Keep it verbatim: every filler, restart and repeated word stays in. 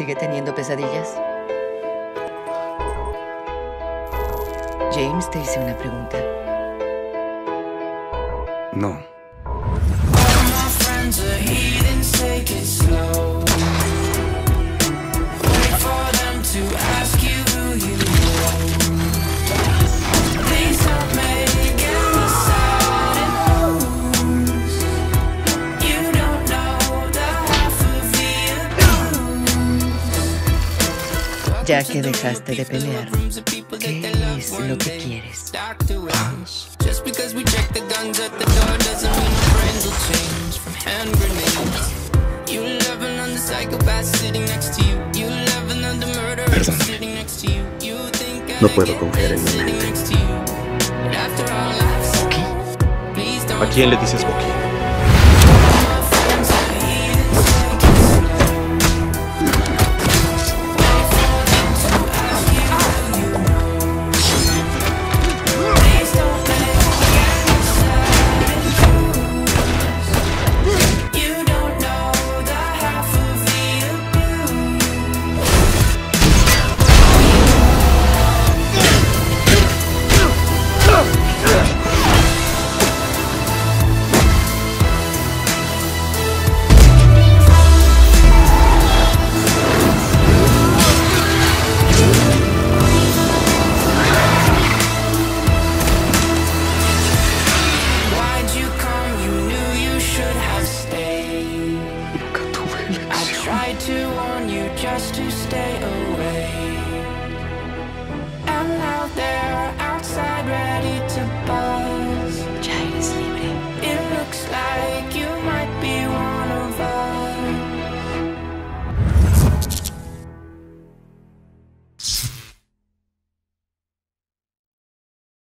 ¿Sigue teniendo pesadillas? James, te hice una pregunta. No. Ya que dejaste de pelear, ¿qué es lo que quieres? Paz. Perdóname. No puedo confiar en mi mente. ¿A quién le dices Bucky? Tried to warn you just to stay away, and now they're outside ready to buy.